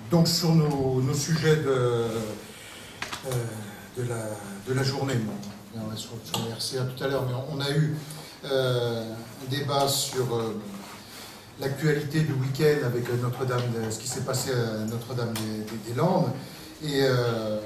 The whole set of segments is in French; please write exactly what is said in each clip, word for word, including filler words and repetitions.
Donc sur nos, nos sujets de, euh, de, la, de la journée, bon, on reviendra sur, sur le R C A tout à l'heure, mais on, on a eu euh, un débat sur euh, l'actualité du week-end avec Notre-Dame, ce qui s'est passé à Notre-Dame-des-Landes, et, euh,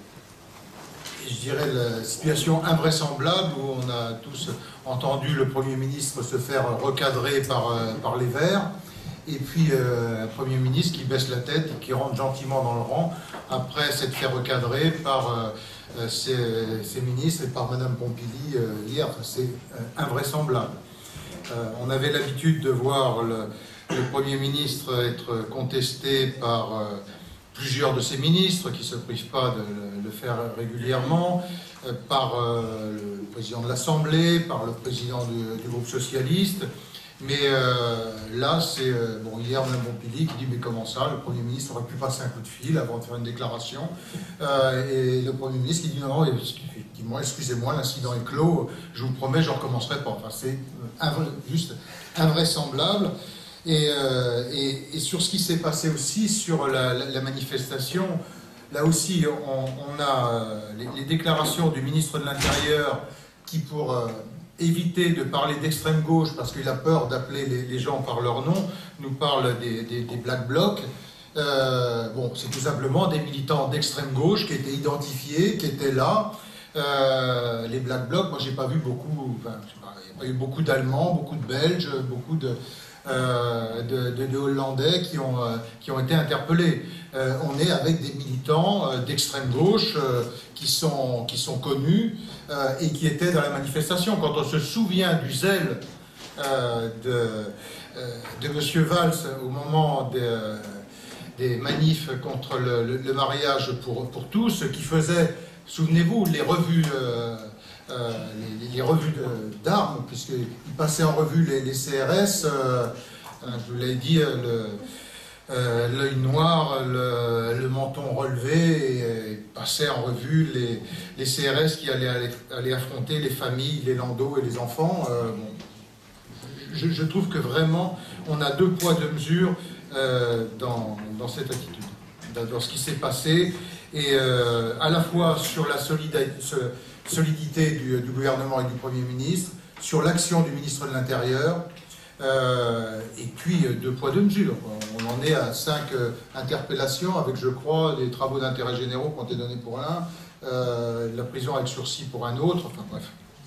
et je dirais la situation invraisemblable où on a tous entendu le Premier ministre se faire recadrer par, par les Verts, et puis euh, un Premier ministre qui baisse la tête et qui rentre gentiment dans le rang après s'être fait recadrer par euh, ses, ses ministres et par Madame Pompili euh, hier. C'est euh, invraisemblable. Euh, on avait l'habitude de voir le, le Premier ministre être contesté par euh, plusieurs de ses ministres qui ne se privent pas de le faire régulièrement, euh, par euh, le président de l'Assemblée, par le président du, du groupe socialiste. Mais euh, là, c'est euh, bon, hier, Mme Pompili qui dit « mais comment ça, le Premier ministre aurait pu passer un coup de fil avant de faire une déclaration euh, ?» Et le Premier ministre qui dit « non, non, effectivement, excusez-moi, l'incident est clos, je vous promets, je ne recommencerai pas. » Enfin, c'est invra juste invraisemblable. Et, euh, et, et sur ce qui s'est passé aussi, sur la, la, la manifestation, là aussi, on, on a euh, les, les déclarations du ministre de l'Intérieur qui, pour... Euh, éviter de parler d'extrême gauche parce qu'il a peur d'appeler les, les gens par leur nom, nous parle des, des, des Black Blocs. Euh, bon, c'est tout simplement des militants d'extrême gauche qui étaient identifiés, qui étaient là. Euh, les Black Blocs, moi j'ai pas vu beaucoup, enfin, je sais pas, il n'y a pas eu beaucoup d'Allemands, beaucoup de Belges, beaucoup de, euh, de, de, de Hollandais qui ont, euh, qui ont été interpellés. Euh, on est avec des militants euh, d'extrême gauche euh, qui, sont, qui sont connus euh, et qui étaient dans la manifestation. Quand on se souvient du zèle euh, de, euh, de M. Valls au moment des, euh, des manifs contre le, le, le mariage pour, pour tous, qui faisait, souvenez-vous, les revues, euh, euh, les, les revues d'armes, puisqu'il passait en revue les, les C R S, euh, je vous l'ai dit, le... Euh, l'œil noir, le, le menton relevé, et, et passer en revue les, les C R S qui allaient, allaient, allaient affronter les familles, les landaux et les enfants. Euh, bon, je, je trouve que vraiment, on a deux poids, deux mesures euh, dans, dans cette attitude, dans ce qui s'est passé, et euh, à la fois sur la solidité du, du gouvernement et du Premier ministre, sur l'action du ministre de l'Intérieur, Euh, et puis deux poids deux mesures. On en est à cinq euh, interpellations avec, je crois, des travaux d'intérêt généraux qui ont été donnés pour l'un, euh, la prison avec sursis pour un autre, enfin bref.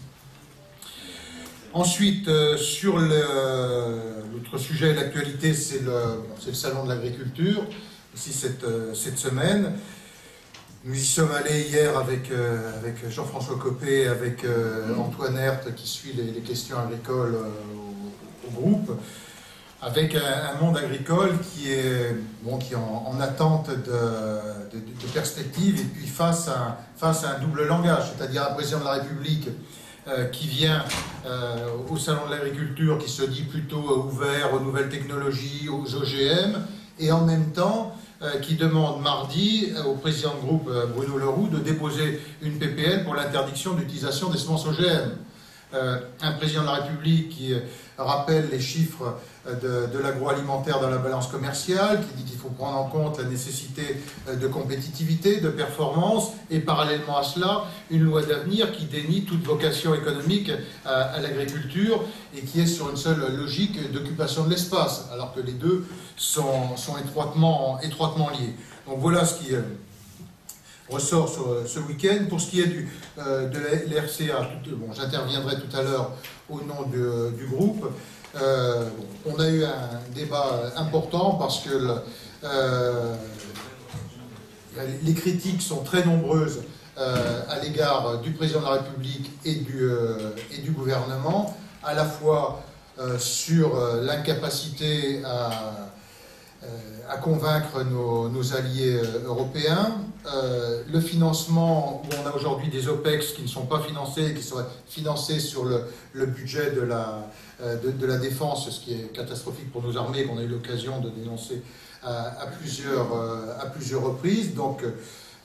Ensuite, euh, sur l'autre sujet, l'actualité, c'est le, bon, le salon de l'agriculture, aussi cette, euh, cette semaine. Nous y sommes allés hier avec, euh, avec Jean-François Copé, avec euh, Antoine Herth qui suit les, les questions agricoles euh, groupe, avec un, un monde agricole qui est, bon, qui est en, en attente de, de, de perspectives, et puis face à, face à un double langage, c'est-à-dire un président de la République euh, qui vient euh, au salon de l'agriculture, qui se dit plutôt ouvert aux nouvelles technologies, aux O G M, et en même temps euh, qui demande mardi au président de groupe euh, Bruno Le Roux de déposer une P P L pour l'interdiction d'utilisation des semences O G M. Euh, un président de la République qui euh, rappelle les chiffres euh, de, de l'agroalimentaire dans la balance commerciale, qui dit qu'il faut prendre en compte la nécessité euh, de compétitivité, de performance, et parallèlement à cela, une loi d'avenir qui dénie toute vocation économique à, à l'agriculture et qui est sur une seule logique d'occupation de l'espace, alors que les deux sont, sont étroitement, étroitement liés. Donc voilà ce qui... Euh, ressort sur ce week-end. Pour ce qui est du, euh, de l'R C A, bon, j'interviendrai tout à l'heure au nom de, du groupe. Euh, bon, on a eu un débat important parce que le, euh, les critiques sont très nombreuses euh, à l'égard du président de la République et du, euh, et du gouvernement, à la fois euh, sur euh, l'incapacité à à convaincre nos, nos alliés européens, euh, le financement, où on a aujourd'hui des OPEX qui ne sont pas financés, qui seraient financés sur le, le budget de la, de, de la défense, ce qui est catastrophique pour nos armées, qu'on a eu l'occasion de dénoncer à, à, plusieurs, à plusieurs reprises. Donc,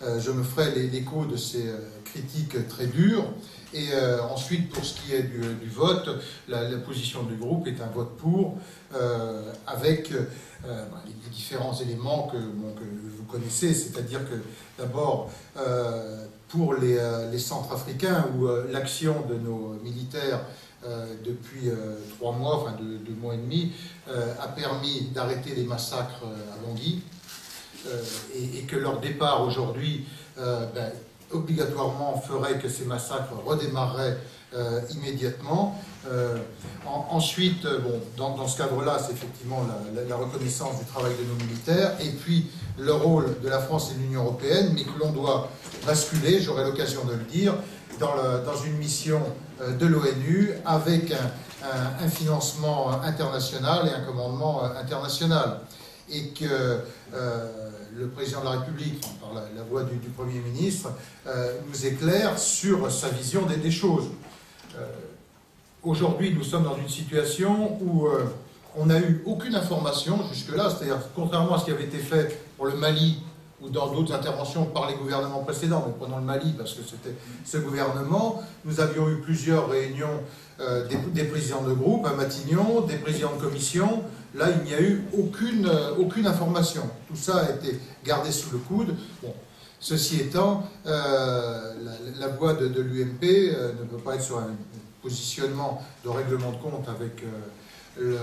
euh, je me ferai l'écho de ces euh, critiques très dures. Et euh, ensuite, pour ce qui est du, du vote, la, la position du groupe est un vote pour, euh, avec euh, bah, les différents éléments que, bon, que vous connaissez, c'est-à-dire que d'abord, euh, pour les, euh, les Centrafricains, où euh, l'action de nos militaires euh, depuis euh, trois mois, enfin deux, deux mois et demi, euh, a permis d'arrêter les massacres à Bangui, euh, et, et que leur départ aujourd'hui, euh, ben, obligatoirement ferait que ces massacres redémarreraient euh, immédiatement. Euh, en, ensuite, bon, dans, dans ce cadre-là, c'est effectivement la, la, la reconnaissance du travail de nos militaires, et puis le rôle de la France et de l'Union européenne, mais que l'on doit basculer, j'aurai l'occasion de le dire, dans, le, dans une mission euh, de l'ONU avec un, un, un financement international et un commandement euh, international. Et que euh, le président de la République, par la, la voix du, du Premier ministre, euh, nous éclaire sur sa vision des, des choses. Euh, Aujourd'hui, nous sommes dans une situation où euh, on n'a eu aucune information jusque-là, c'est-à-dire contrairement à ce qui avait été fait pour le Mali ou dans d'autres interventions par les gouvernements précédents, mais prenons le Mali parce que c'était ce gouvernement, nous avions eu plusieurs réunions euh, des, des présidents de groupe à Matignon, des présidents de commission. Là, il n'y a eu aucune, euh, aucune information. Tout ça a été gardé sous le coude. Bon. Ceci étant, euh, la, la voix de, de l'U M P euh, ne peut pas être sur un positionnement de règlement de compte avec euh, le,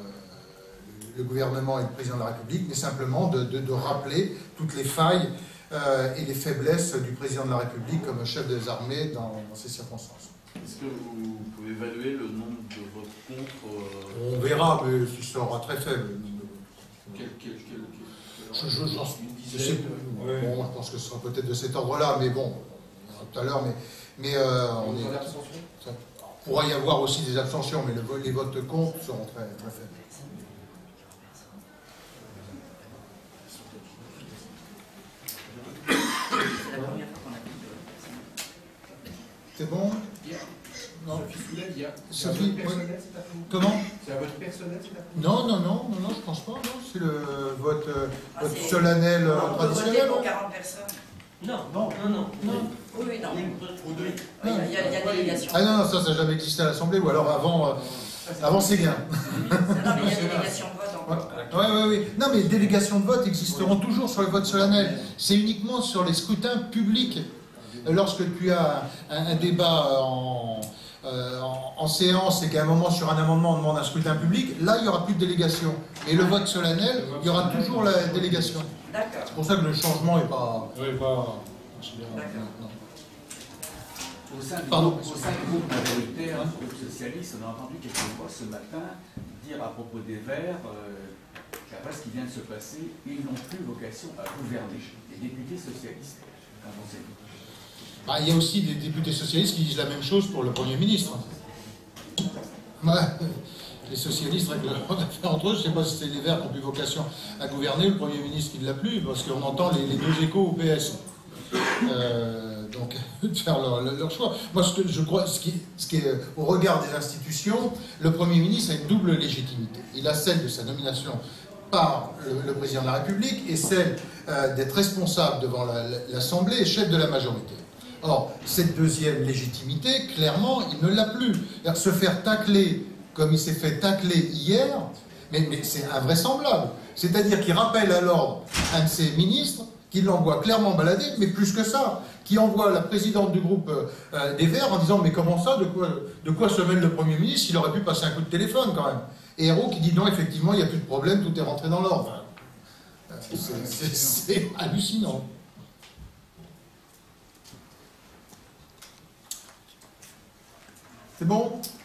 le gouvernement et le président de la République, mais simplement de, de, de rappeler toutes les failles euh, et les faiblesses du président de la République comme chef des armées dans, dans ces circonstances. Est-ce que vous pouvez évaluer le nombre de votes contre euh... On verra, mais il sera très faible. Quel, quel, quel, quel... Je, je, je, je, sais, ouais. Bon, je pense que ce sera peut-être de cet ordre-là, mais bon, on verra tout à l'heure, mais, mais euh, on est... Ça, il pourra y avoir aussi des abstentions, mais le, les votes contre seront très, très faibles. C'est bon? Non. Sophie, oui. Comment? C'est un vote personnel, c'est Non, non, non, non, non, je pense pas. Non, c'est le vote, ah, vote solennel non, traditionnel. Pour quarante personnes. Non, non, non, non. non. Oui, oui, non. Ou deux. Il y a, il y a, il y a délégation. Ah non, non, ça, ça n'a jamais existé à l'Assemblée, ou alors avant, euh, avant c'est bien. Non, mais il y a délégation de vote encore. Oui, oui, oui. Non, mais les délégations de vote existeront toujours sur le vote solennel. C'est uniquement sur les scrutins publics. Lorsque tu as un, un débat en, euh, en, en séance et qu'à un moment sur un amendement on demande un scrutin public, là il n'y aura plus de délégation. Et le vote solennel, il y aura toujours la délégation. D'accord. C'est pour ça que le changement n'est pas... Oui, pas... D'accord. Au sein du Pardon. groupe, au sein du groupe majoritaire, du groupe socialiste, on a entendu quelques voix ce matin dire à propos des Verts, euh, qu'après ce qui vient de se passer, ils n'ont plus vocation à gouverner. Les députés socialistes, quand on sait. Bah, il y a aussi des députés socialistes qui disent la même chose pour le Premier ministre. Ouais. Les socialistes règlent leur affaire entre eux. Je ne sais pas si c'est les Verts qui ont plus vocation à gouverner ou le Premier ministre qui ne l'a plus, parce qu'on entend les, les deux échos au P S. Euh, donc, de faire leur, leur choix. Moi, ce que je crois, ce qui, ce qui est au regard des institutions, le Premier ministre a une double légitimité. Il a celle de sa nomination par le, le président de la République et celle euh, d'être responsable devant l'Assemblée et chef de la majorité. Or, cette deuxième légitimité, clairement, il ne l'a plus. Se faire tacler comme il s'est fait tacler hier, mais, mais c'est invraisemblable. C'est-à-dire qu'il rappelle à l'ordre un de ses ministres, qui l'envoie clairement balader, mais plus que ça, qui envoie la présidente du groupe euh, des Verts en disant « Mais comment ça, de quoi, de quoi se mêle le Premier ministre? Il aurait pu passer un coup de téléphone quand même. » Et Hérault qui dit « Non, effectivement, il n'y a plus de problème, tout est rentré dans l'ordre. Enfin, » C'est hallucinant. C'est bon?